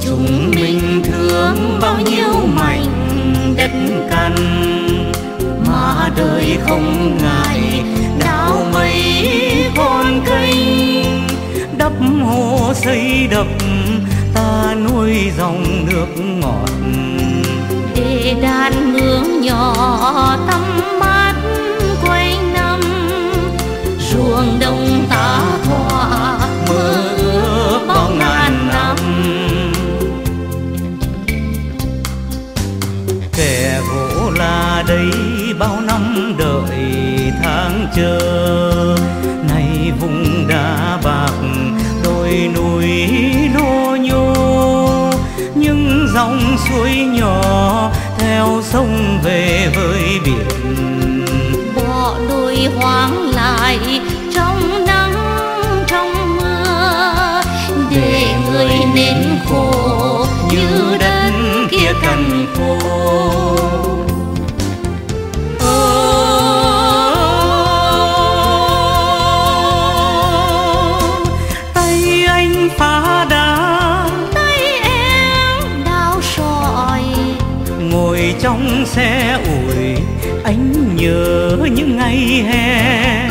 chúng mình thương bao nhiêu mảnh đất cằn, mà đời không ngại đào mấy con kênh, đắp hồ xây đập ta nuôi dòng nước ngọt, để đàn mương nhỏ tắm mát quanh năm, ruộng đồng ta thỏa mơ ước bao ngàn năm. Kẻ gỗ là đây bao năm đợi tháng chờ, nay vùng đá bạc đồi núi lô nhô, những dòng suối nhỏ theo sông về với biển, bỏ đồi hoang lại trong nắng trong mưa, để người nên khổ như đất kia cằn khô. Tay anh phá đá, tay em đào sỏi, ngồi trong xe ủi anh nhớ những ngày hè,